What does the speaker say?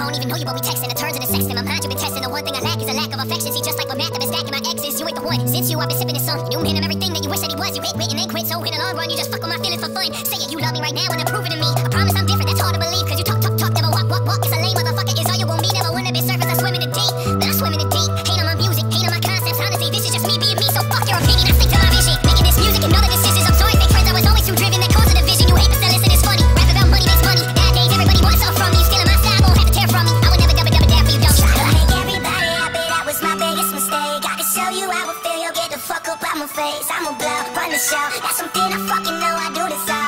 don't even know you, but we texting. The turns into sexting. My mind, you've been testing. The one thing I lack is a lack of affection. See, just like with math, I've been stacking my exes. You ain't the one. Since you, I've been sipping this song. You hit him everything that you wish that he was. You hit, quit, and then quit. So in the long run, you just fuck with my feelings for fun. Say it, you love me right now, and then prove it to me. I promise I'm different. That's hard to believe, cause you talk, never walk. It's a lame motherfucker. Is all you gon' be. Never wanna be surface. I swim in the deep. Then I swim in the deep. Hate on my music, hate on my concepts. Honestly, this is just me being me. So fuck your opinion. I stick to my vision. Making this music and other decisions. I'm sorry, fake friends. I was always too driven. That caused a division. You hate to listen. It's funny. Rap about money makes money. Nowadays, everybody wants something from me. You stealing my style, won't have to tear from me. I would never double down for you, don't you? Try to make everybody happy. That was my biggest mistake. I can show you how I feel. You'll get the fuck up out my face. I'ma blow, run the show. That's something I fucking know. I do this all.